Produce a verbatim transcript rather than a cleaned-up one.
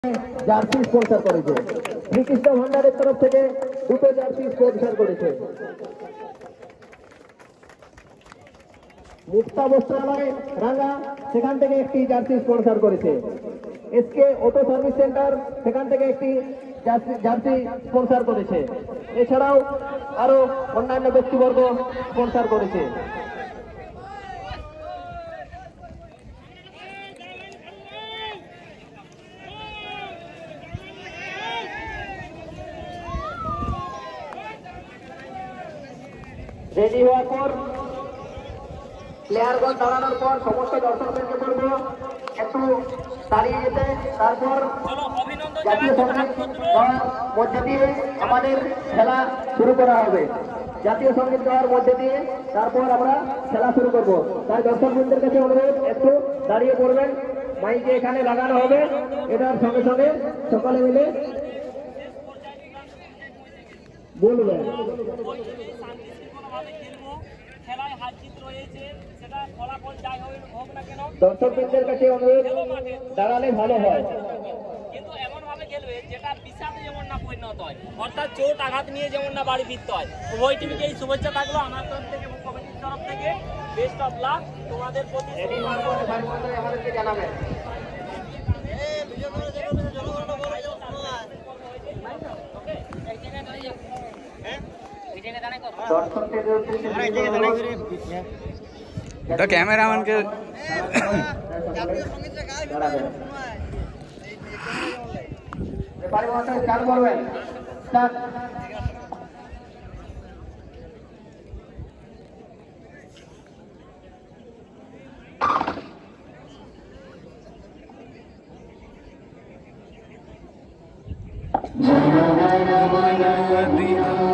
Jersey sponsor করেছে। শ্রীকৃষ্ণ ভান্ডারের তরফ থেকে দুটো জার্সি স্পন্সর করেছে। মুক্তা বস্ত্রালয় রাঙ্গা সেখান থেকে একটি জার্সি স্পন্সর করেছে। এসকে অটো সার্ভিস সেন্টার সেখান থেকে একটি জার্সি স্পন্সর করেছে। এছাড়াও আরো অন্যান্য ব্যক্তিবর্গ স্পন্সর করেছে। রেডি হওয়ার পর প্লেয়ারগণ দাঁড়ানোর পর সমস্ত দর্শকদেরকে বলবো একটু দাঁড়িয়ে যেতে। তারপর জাতীয় সঙ্গীত গাওয়ার মধ্যে দিয়ে আমাদের খেলা শুরু করা হবে। জাতীয় সঙ্গীত গাওয়ার মধ্যে দিয়ে তারপর আমরা খেলা শুরু করব। তাই দর্শকবৃন্দের কাছে অনুরোধ একটু দাঁড়িয়ে পড়বেন। মাইকে এখানে লাগানো হবে, এটার সঙ্গে সঙ্গে সকলে মিলে বলবেন। দর্শকবৃন্দের কাছে অনুরোধ দাঁড়ালে ভালো হয়, কিন্তু এমন ভাবে খেলবে যেটা বিষাদে যেমন না পরিণত হয়, অর্থাৎ চোট আঘাত নিয়ে যেমন না বাড়ি ফিরতে হয়। উভয় টিমকে এই শুভেচ্ছা থাকলো আমার তরফ থেকে, কমিটির তরফ থেকে বেস্ট অফ লাক তোমাদের প্রতি। আমাদেরকে জানাবেন। तो कैमरामैन के চালু করবেন। जय